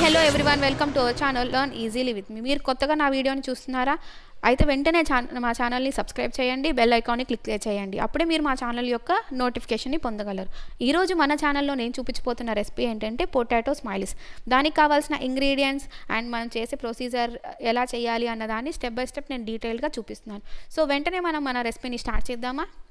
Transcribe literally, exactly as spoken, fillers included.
Hello everyone, welcome to our channel learn easily with me. మీరు కొత్తగా నా వీడియోని చూస్తున్నారా? అయితే వెంటనే మా ఛానల్ని సబ్స్క్రైబ్ చేయండి, బెల్ ఐకాన్ని క్లిక్ చేయండి. అప్పుడే మీరు మా ఛానల్ యొక్క నోటిఫికేషన్ని పొందగలరు. ఈరోజు మన ఛానల్లో నేను చూపించబోతున్న రెసిపీ ఏంటంటే పొటాటో స్మైలీస్. దానికి కావాల్సిన ఇంగ్రీడియంట్స్ అండ్ మనం చేసే ప్రొసీజర్ ఎలా చేయాలి అన్నదాన్ని స్టెప్ బై స్టెప్ నేను డీటెయిల్గా చూపిస్తున్నాను. సో వెంటనే మనం మన రెసిపీని స్టార్ట్ చేద్దామా?